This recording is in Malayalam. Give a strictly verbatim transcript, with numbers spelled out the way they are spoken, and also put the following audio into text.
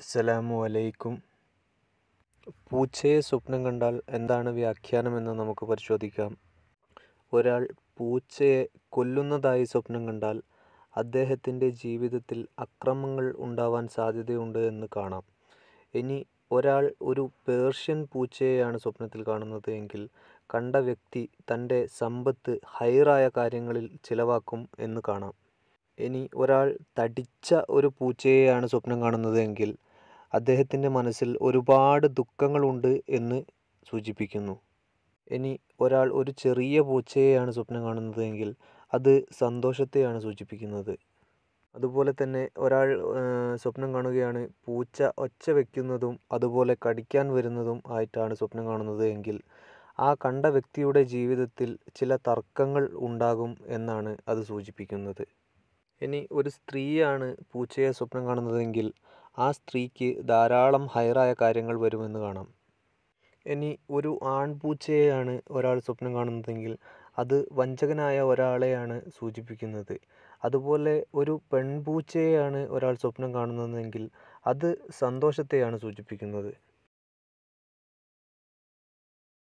അസ്സലാമു അലൈക്കും. പൂച്ചയെ സ്വപ്നം കണ്ടാൽ എന്താണ് വ്യാഖ്യാനമെന്ന് നമുക്ക് പരിശോധിക്കാം. ഒരാൾ പൂച്ചയെ കൊല്ലുന്നതായി സ്വപ്നം കണ്ടാൽ അദ്ദേഹത്തിൻ്റെ ജീവിതത്തിൽ അക്രമങ്ങൾ ഉണ്ടാവാൻ സാധ്യതയുണ്ട് എന്ന് കാണാം. ഇനി ഒരാൾ ഒരു പേർഷ്യൻ പൂച്ചയെയാണ് സ്വപ്നത്തിൽ കാണുന്നത് എങ്കിൽ കണ്ട വ്യക്തി തൻ്റെ സമ്പത്ത് ഹൈറായ കാര്യങ്ങളിൽ ചിലവാക്കും എന്ന് കാണാം. ഇനി ഒരാൾ തടിച്ച ഒരു പൂച്ചയെയാണ് സ്വപ്നം കാണുന്നത് എങ്കിൽ അദ്ദേഹത്തിൻ്റെ മനസ്സിൽ ഒരുപാട് ദുഃഖങ്ങളുണ്ട് എന്ന് സൂചിപ്പിക്കുന്നു. ഇനി ഒരാൾ ഒരു ചെറിയ പൂച്ചയെയാണ് സ്വപ്നം കാണുന്നത് എങ്കിൽ അത് സന്തോഷത്തെയാണ് സൂചിപ്പിക്കുന്നത്. അതുപോലെ തന്നെ ഒരാൾ സ്വപ്നം കാണുകയാണ് പൂച്ച ഒച്ച വയ്ക്കുന്നതും അതുപോലെ കടിക്കാൻ വരുന്നതും ആയിട്ടാണ് സ്വപ്നം കാണുന്നത് എങ്കിൽ ആ കണ്ട വ്യക്തിയുടെ ജീവിതത്തിൽ ചില തർക്കങ്ങൾ ഉണ്ടാകും എന്നാണ് അത് സൂചിപ്പിക്കുന്നത്. ഇനി ഒരു സ്ത്രീയാണ് പൂച്ചയെ സ്വപ്നം കാണുന്നതെങ്കിൽ ആ സ്ത്രീക്ക് ധാരാളം ഹൈറായ കാര്യങ്ങൾ വരുമെന്ന് കാണാം. ഇനി ഒരു ആൺപൂച്ചയെയാണ് ഒരാൾ സ്വപ്നം കാണുന്നതെങ്കിൽ അത് വഞ്ചകനായ ഒരാളെയാണ് സൂചിപ്പിക്കുന്നത്. അതുപോലെ ഒരു പെൺപൂച്ചയെയാണ് ഒരാൾ സ്വപ്നം കാണുന്നതെങ്കിൽ അത് സന്തോഷത്തെയാണ് സൂചിപ്പിക്കുന്നത്.